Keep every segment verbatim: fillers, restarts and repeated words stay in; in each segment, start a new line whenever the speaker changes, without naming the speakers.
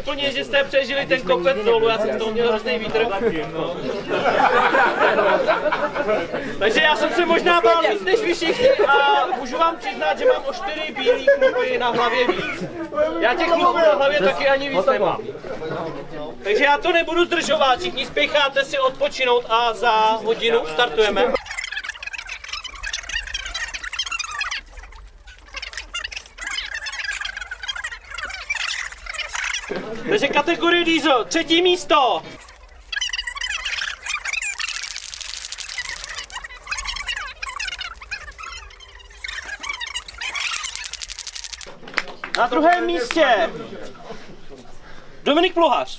úplně, že jste přežili ten kopec dolů, já jsem to měl hrozný vítr. No. Takže já jsem se možná bál víc než vy všichni a můžu vám přiznat, že mám o čtyři bílý chlupy na hlavě víc. Já těch chlupů na hlavě taky ani víc nemám. Takže já to nebudu zdržovat, všichni spěcháte si odpočinout a za hodinu startujeme. Takže kategorie diesel, třetí místo. Na druhém místě Dominik Pluhař.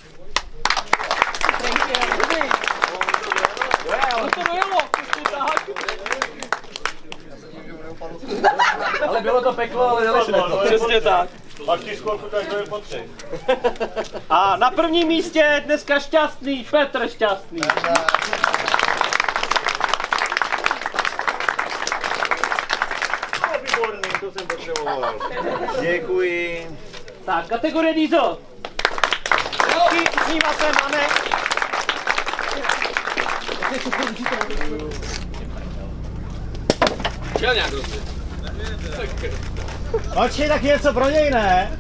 Ale bylo to peklo, ale dali se to.
Přesně tak.
Pak ti skorku tak to je potřeba.
A na prvním místě dneska šťastný Petr Šťastný.
Výborný, to jsem potřeboval. Děkuji.
Tak, kategorie diesel. Usmíváte, máme.
Chtěl nějak rozdět.
Počkej, tak něco pro něj, ne?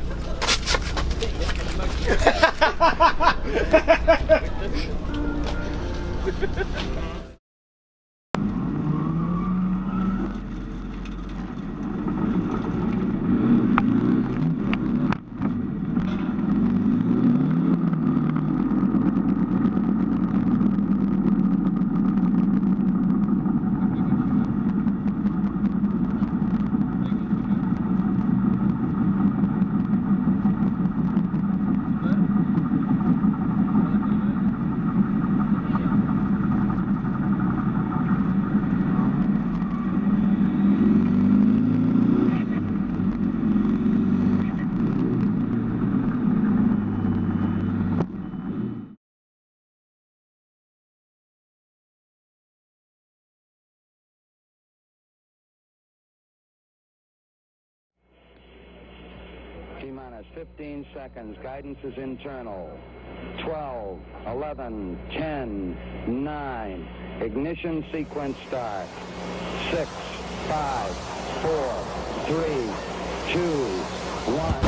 T-minus fifteen seconds. Guidance is internal. twelve, eleven, ten, nine. Ignition sequence start. six, five, four, three, two, one.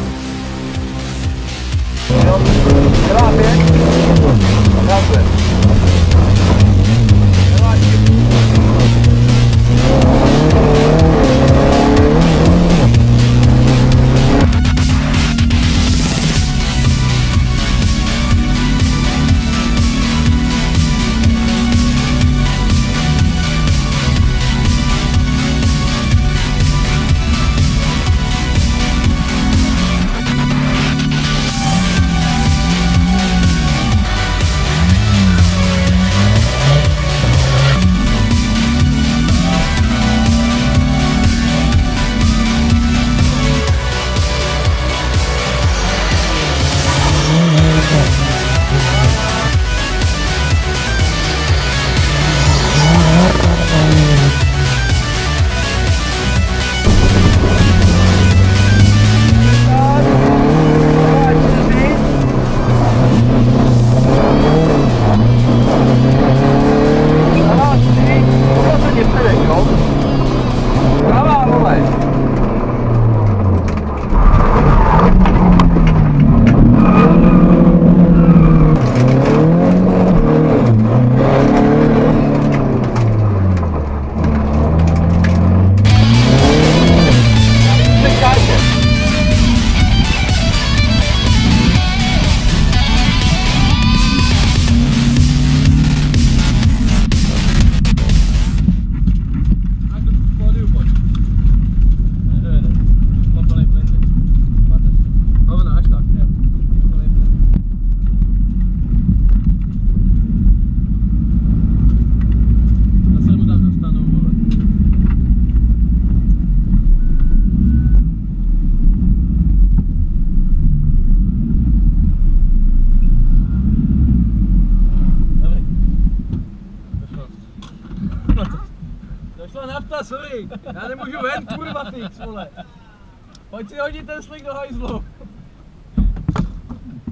Došla nafta, sorry, já nemůžu ven, kurva fix, vole. Pojď si hodit ten slik do hajzlu.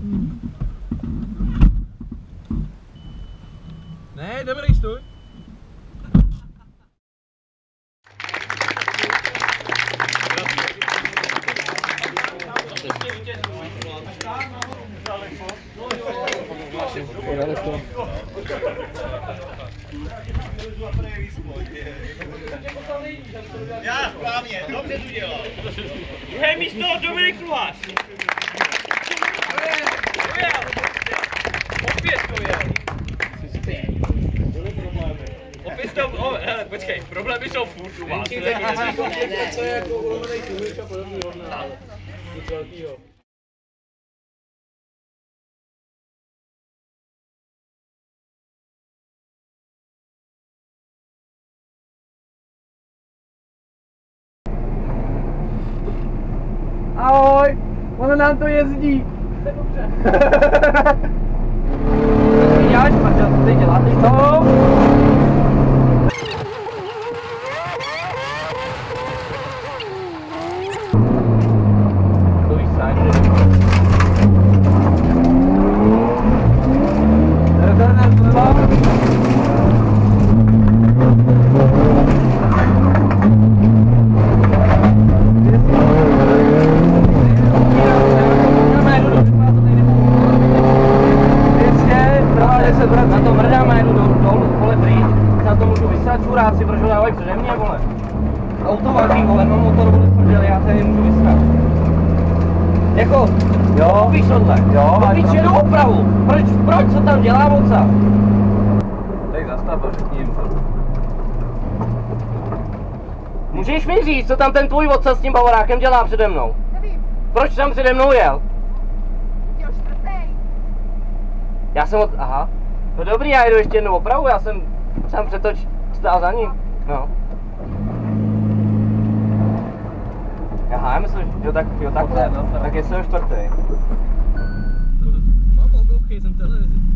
Ne, dobrý, stůj.
Já správně, dobře to dělal.
Druhé místo Dominik Kluháš. Opět to je. Opět to, o, hele, počkej, problémy jsou furt u vás.
To je jako ulovený tůmyk a podobný hodná. Nic velkýho.
Ahoj, ono nám to jezdí. Dobře. Děláš, Marťo, ty děláš to? To víš sám, že na to mrdám a jedu dolů, vole, prý. Na to můžu vysát čuráci, protože ho dávají přede mě, vole. Auto váží, vole, mám motor, vole, prdeli, já se nemůžu vysát. Jako, jo, víš tohle, jo, no, víš, jedu opravu, proč, proč, co tam dělá moca?
Tak zastav, řekni jim to.
Můžeš mi říct, co tam ten tvůj otca s tím bavorákem dělá přede mnou?
Nevím,
Proč tam přede mnou jel?
jel čtvrtej.
Já jsem od, aha. No dobrý, já jedu ještě jednu opravu, já jsem sám přetoč stál za ním, no. Aha, já myslím, že jo, tak, jo, takhle, no, tak je jsem čtvrtý.
Mám oblouky, jsem televizi.